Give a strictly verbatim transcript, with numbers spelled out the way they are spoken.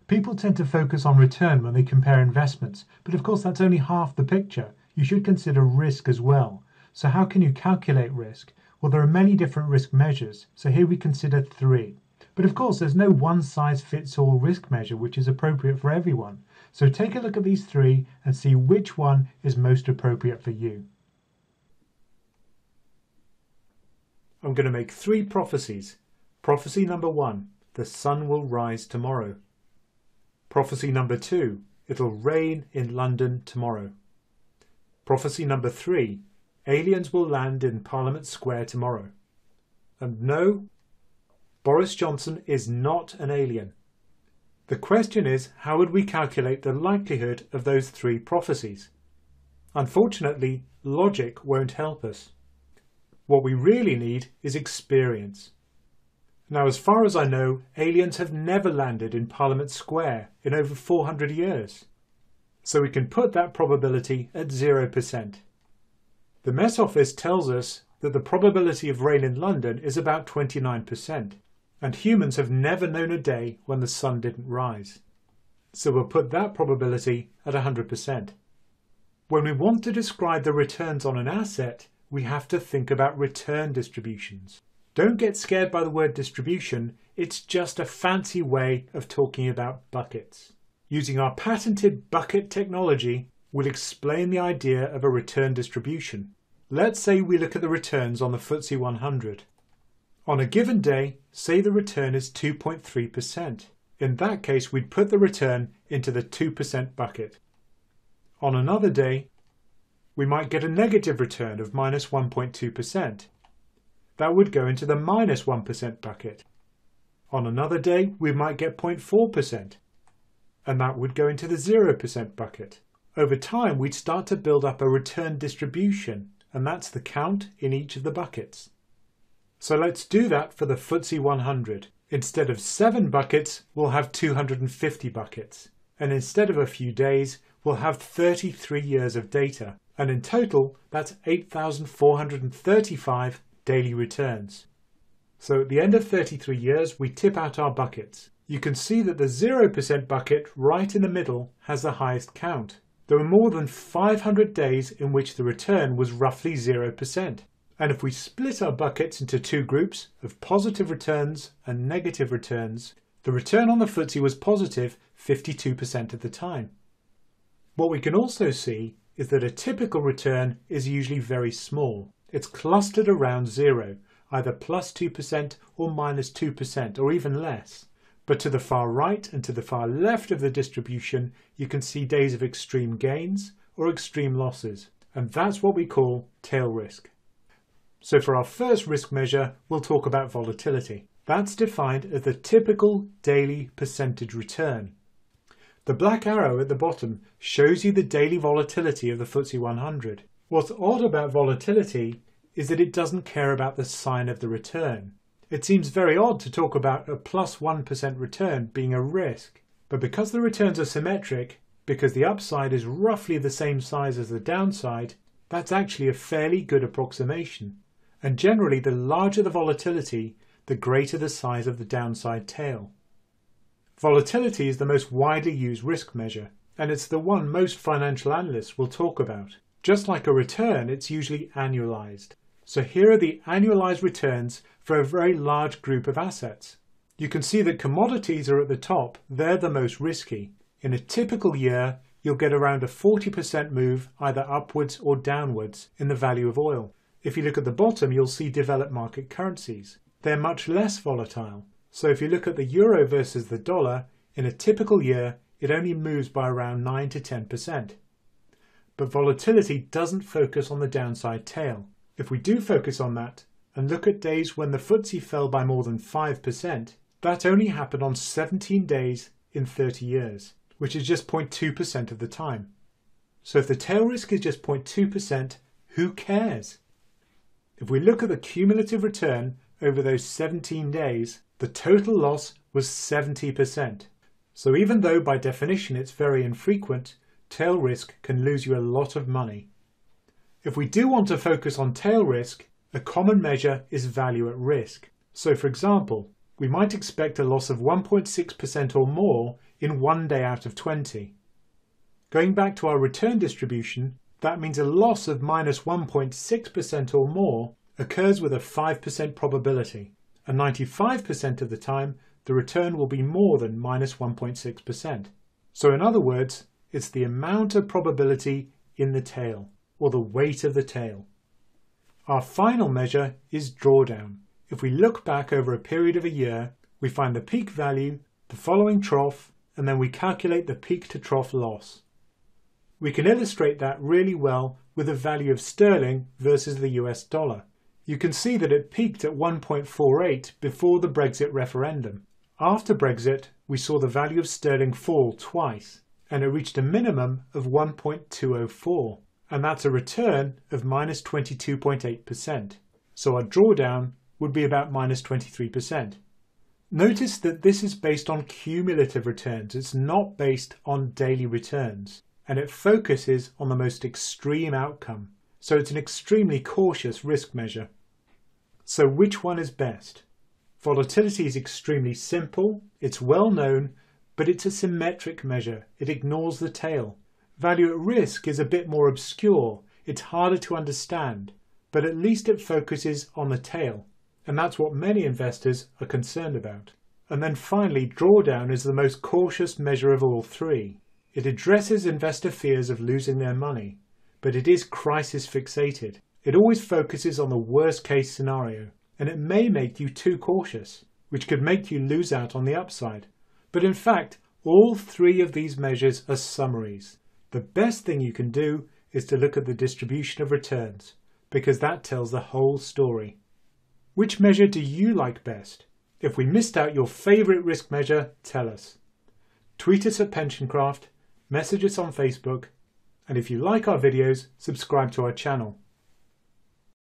People tend to focus on return when they compare investments, but of course that's only half the picture. You should consider risk as well. So how can you calculate risk? Well, there are many different risk measures, so here we consider three. But of course there's no one-size-fits-all risk measure which is appropriate for everyone. So take a look at these three and see which one is most appropriate for you. I'm going to make three prophecies. Prophecy number one, the sun will rise tomorrow. Prophecy number two, it'll rain in London tomorrow. Prophecy number three, aliens will land in Parliament Square tomorrow. And no, Boris Johnson is not an alien. The question is, how would we calculate the likelihood of those three prophecies? Unfortunately, logic won't help us. What we really need is experience. Now, as far as I know, aliens have never landed in Parliament Square in over four hundred years. So we can put that probability at zero percent. The Met Office tells us that the probability of rain in London is about twenty-nine percent, and humans have never known a day when the sun didn't rise. So we'll put that probability at one hundred percent. When we want to describe the returns on an asset, we have to think about return distributions. Don't get scared by the word distribution, it's just a fancy way of talking about buckets. Using our patented bucket technology, we'll explain the idea of a return distribution. Let's say we look at the returns on the F T S E one hundred. On a given day, say the return is two point three percent. In that case, we'd put the return into the two percent bucket. On another day, we might get a negative return of minus one point two percent. That would go into the minus one percent bucket. On another day, we might get zero point four percent, and that would go into the zero percent bucket. Over time, we'd start to build up a return distribution, and that's the count in each of the buckets. So let's do that for the F T S E one hundred. Instead of seven buckets, we'll have two hundred fifty buckets. And instead of a few days, we'll have thirty-three years of data. And in total, that's eight thousand four hundred thirty-five daily returns. So at the end of thirty-three years, we tip out our buckets. You can see that the zero percent bucket right in the middle has the highest count. There were more than five hundred days in which the return was roughly zero percent. And if we split our buckets into two groups of positive returns and negative returns, the return on the F T S E was positive fifty-two percent of the time. What we can also see is that a typical return is usually very small. It's clustered around zero, either plus two percent or minus two percent or even less. But to the far right and to the far left of the distribution, you can see days of extreme gains or extreme losses. And that's what we call tail risk. So for our first risk measure, we'll talk about volatility. That's defined as the typical daily percentage return. The black arrow at the bottom shows you the daily volatility of the F T S E one hundred. What's odd about volatility is that it doesn't care about the sign of the return. It seems very odd to talk about a plus one percent return being a risk, but because the returns are symmetric, because the upside is roughly the same size as the downside, that's actually a fairly good approximation. And generally, the larger the volatility, the greater the size of the downside tail. Volatility is the most widely used risk measure, and it's the one most financial analysts will talk about. Just like a return, it's usually annualized. So here are the annualized returns for a very large group of assets. You can see that commodities are at the top. They're the most risky. In a typical year, you'll get around a forty percent move either upwards or downwards in the value of oil. If you look at the bottom, you'll see developed market currencies. They're much less volatile. So if you look at the euro versus the dollar, in a typical year, it only moves by around nine to ten percent. But volatility doesn't focus on the downside tail. If we do focus on that and look at days when the F T S E fell by more than five percent, that only happened on seventeen days in thirty years, which is just zero point two percent of the time. So if the tail risk is just zero point two percent, who cares? If we look at the cumulative return over those seventeen days, the total loss was seventy percent. So even though by definition it's very infrequent, tail risk can lose you a lot of money. If we do want to focus on tail risk, a common measure is value at risk. So for example, we might expect a loss of one point six percent or more in one day out of twenty. Going back to our return distribution, that means a loss of minus one point six percent or more occurs with a five percent probability, and ninety-five percent of the time the return will be more than minus one point six percent. So in other words, it's the amount of probability in the tail, or the weight of the tail. Our final measure is drawdown. If we look back over a period of a year, we find the peak value, the following trough, and then we calculate the peak to trough loss. We can illustrate that really well with the value of sterling versus the U S dollar. You can see that it peaked at one point four eight before the Brexit referendum. After Brexit, we saw the value of sterling fall twice, and it reached a minimum of one point two oh four, and that's a return of minus twenty-two point eight percent. So our drawdown would be about minus twenty-three percent. Notice that this is based on cumulative returns. It's not based on daily returns, and it focuses on the most extreme outcome. So it's an extremely cautious risk measure. So which one is best? Volatility is extremely simple, it's well known, but it's a symmetric measure. It ignores the tail. Value at risk is a bit more obscure. It's harder to understand, but at least it focuses on the tail. And that's what many investors are concerned about. And then finally, drawdown is the most cautious measure of all three. It addresses investor fears of losing their money, but it is crisis fixated. It always focuses on the worst case scenario, and it may make you too cautious, which could make you lose out on the upside. But in fact, all three of these measures are summaries. The best thing you can do is to look at the distribution of returns, because that tells the whole story. Which measure do you like best? If we missed out your favourite risk measure, tell us. Tweet us at PensionCraft, message us on Facebook, and if you like our videos, subscribe to our channel.